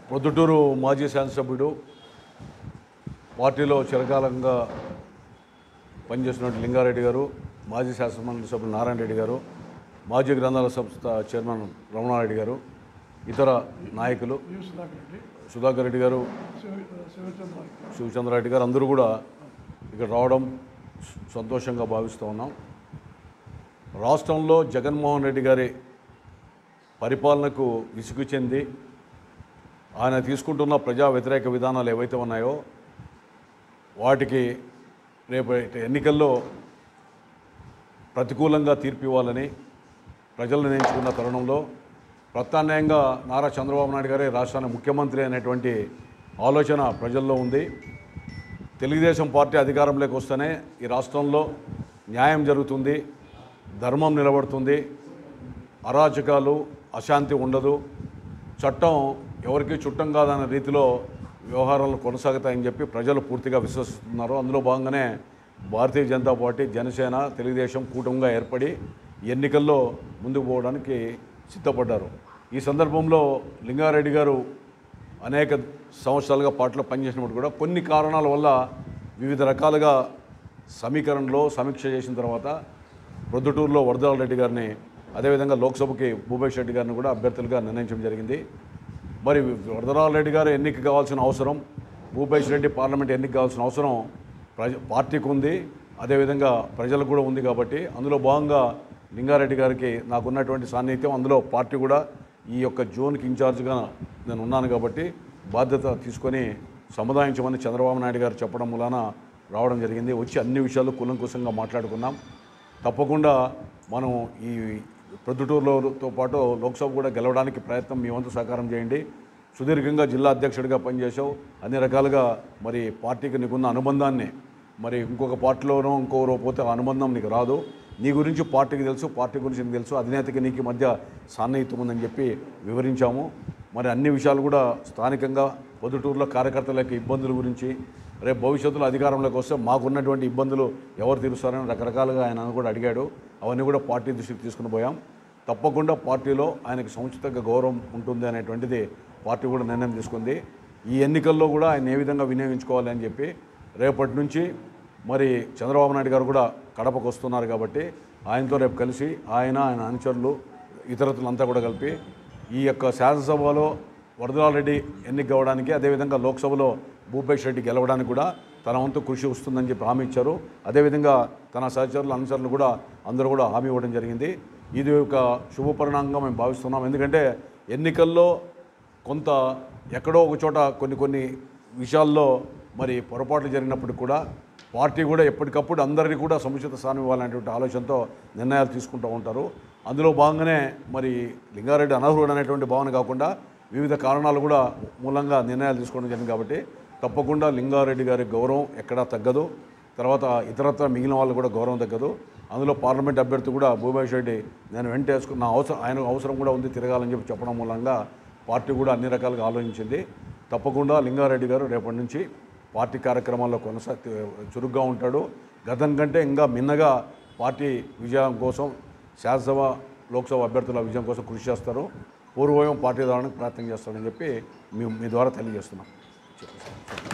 ప్రొద్దుటూరు మాజీ శాసనసభ్యుడు పార్టీలో చిరకాలంగా పనిచేస్తున్న లింగారెడ్డి గారు, మాజీ శాసనమండలి సభ్యులు నారాయణ రెడ్డి గారు, మాజీ గ్రంథాల సంస్థ చైర్మన్ రమణారెడ్డి గారు, ఇతర నాయకులు సుధాకర్ రెడ్డి గారు, శివచంద్రారెడ్డి గారు అందరూ కూడా ఇక్కడ రావడం సంతోషంగా భావిస్తూ ఉన్నాం. రాష్ట్రంలో జగన్మోహన్ రెడ్డి గారి పరిపాలనకు విసుగు చెంది ఆయన తీసుకుంటున్న ప్రజా వ్యతిరేక విధానాలు ఏవైతే ఉన్నాయో వాటికి రేపు ఎన్నికల్లో ప్రతికూలంగా తీర్పు ఇవ్వాలని ప్రజలు నిర్ణయించుకున్న తరుణంలో ప్రత్యామ్నాయంగా నారా చంద్రబాబు నాయుడు గారే రాష్ట్రానికి ముఖ్యమంత్రి అనేటువంటి ఆలోచన ప్రజల్లో ఉంది. తెలుగుదేశం పార్టీ అధికారంలోకి వస్తేనే ఈ రాష్ట్రంలో న్యాయం జరుగుతుంది, ధర్మం నిలబడుతుంది, అరాచకాలు అశాంతి ఉండదు, చట్టం ఎవరికి చుట్టం కాదన్న రీతిలో వ్యవహారాలు కొనసాగుతాయని చెప్పి ప్రజలు పూర్తిగా విశ్వసిస్తున్నారు. అందులో భాగంగానే భారతీయ జనతా పార్టీ, జనసేన, తెలుగుదేశం కూటమిగా ఏర్పడి ఎన్నికల్లో ముందుకు పోవడానికి సిద్ధపడ్డారు. ఈ సందర్భంలో లింగారెడ్డి గారు అనేక సంవత్సరాలుగా పార్టీలో పనిచేసినప్పుడు కూడా కొన్ని కారణాల వల్ల వివిధ రకాలుగా సమీక్ష చేసిన తర్వాత ప్రొద్దుటూరులో వరదరాల రెడ్డి గారిని, అదేవిధంగా లోక్సభకి భూపేష్ రెడ్డి గారిని కూడా అభ్యర్థులుగా నిర్ణయించడం జరిగింది. మరి వరదరాల రెడ్డి గారు ఎన్నిక కావాల్సిన అవసరం, భూపేష్ రెడ్డి పార్లమెంట్ ఎన్నిక కావాల్సిన అవసరం పార్టీకి ఉంది, అదేవిధంగా ప్రజలకు కూడా ఉంది. కాబట్టి అందులో భాగంగా లింగారెడ్డి గారికి నాకున్నటువంటి సాన్నిహిత్యం, అందులో పార్టీ కూడా ఈ యొక్క జోన్కి ఇన్ఛార్జ్గా నేను ఉన్నాను కాబట్టి బాధ్యత తీసుకొని సముదాయించమని చంద్రబాబు నాయుడు గారు చెప్పడం మూలాన రావడం జరిగింది. వచ్చి అన్ని విషయాలు కూలంకుశంగా మాట్లాడుకున్నాం. తప్పకుండా మనం ఈ ప్రొద్దుటూరుతో పాటు లోక్సభ కూడా గెలవడానికి ప్రయత్నం మీ వంతు సహకారం చేయండి. సుదీర్ఘంగా జిల్లా అధ్యక్షుడిగా పనిచేసావు, అన్ని రకాలుగా మరి పార్టీకి నీకున్న అనుబంధాన్ని మరి ఇంకొక పార్టీలోనో ఇంకోరో పోతే ఆ అనుబంధం నీకు రాదు. నీ గురించి పార్టీకి తెలుసు, పార్టీ గురించి నీకు తెలుసు, అధినేతకి నీకు మధ్య సాన్నిహిత్యం ఉందని చెప్పి వివరించాము. మరి అన్ని విషయాలు కూడా స్థానికంగా పొద్దుటూరులో కార్యకర్తలకు ఇబ్బందుల గురించి, రేపు భవిష్యత్తులో అధికారంలోకి వస్తే మాకున్నటువంటి ఇబ్బందులు ఎవరు తీరుస్తారని రకరకాలుగా ఆయన కూడా అడిగాడు. అవన్నీ కూడా పార్టీ దృష్టికి తీసుకుని పోయాం. తప్పకుండా పార్టీలో ఆయనకి సముచితంగా గౌరవం ఉంటుంది అనేటువంటిది పార్టీ కూడా నిర్ణయం తీసుకుంది. ఈ ఎన్నికల్లో కూడా ఆయన ఏ విధంగా వినియోగించుకోవాలి అని చెప్పి రేపటి నుంచి మరి చంద్రబాబు నాయుడు గారు కూడా కడపకు వస్తున్నారు కాబట్టి ఆయనతో రేపు కలిసి ఆయన అనుచరులు ఇతరులంతా కూడా కలిపి ఈ యొక్క శాసనసభలో వరదరాల రెడ్డి ఎన్నిక కావడానికి, అదేవిధంగా లోక్సభలో భూపేష్ రెడ్డి గెలవడానికి కూడా తన వంతు కృషి వస్తుందని చెప్పి హామీ ఇచ్చారు. అదేవిధంగా తన సహచరులు అనుచరులు కూడా అందరూ కూడా హామీ ఇవ్వడం జరిగింది. ఇది ఒక శుభపరిణామంగా మేము భావిస్తున్నాం. ఎందుకంటే ఎన్నికల్లో కొంత ఎక్కడో ఒక చోట కొన్ని విషయాల్లో మరి పొరపాట్లు జరిగినప్పుడు కూడా పార్టీ కూడా ఎప్పటికప్పుడు అందరికీ కూడా సముచిత స్థానం ఇవ్వాలనేటువంటి ఆలోచనతో నిర్ణయాలు తీసుకుంటూ ఉంటారు. అందులో భాగంగానే మరి లింగారెడ్డి అనర్హుడు అనేటువంటి భావన కాకుండా వివిధ కారణాలు కూడా మూలంగా నిర్ణయాలు తీసుకోవడం జరిగింది. కాబట్టి తప్పకుండా లింగారెడ్డి గారి గౌరవం ఎక్కడా తగ్గదు. తర్వాత ఇతరత్ర మిగిలిన వాళ్ళు కూడా గౌరవం తగ్గదు. అందులో పార్లమెంట్ అభ్యర్థి కూడా భూపేష్ రెడ్డి నేను వెంటేసుకున్న ఆయన అవసరం కూడా ఉంది తిరగాలని చెప్పి చెప్పడం మూలంగా పార్టీ కూడా అన్ని రకాలుగా ఆలోచించింది. తప్పకుండా లింగారెడ్డి గారు రేపటి నుంచి పార్టీ కార్యక్రమాల్లో చురుగ్గా ఉంటాడు. గతం కంటే ఇంకా మిన్నగా పార్టీ విజయం కోసం, శాసనసభ లోక్సభ అభ్యర్థుల విజయం కోసం కృషి చేస్తారు. పూర్వయం పార్టీ దానికి ప్రయత్నం చేస్తారని చెప్పి మీ ద్వారా తెలియజేస్తున్నాం.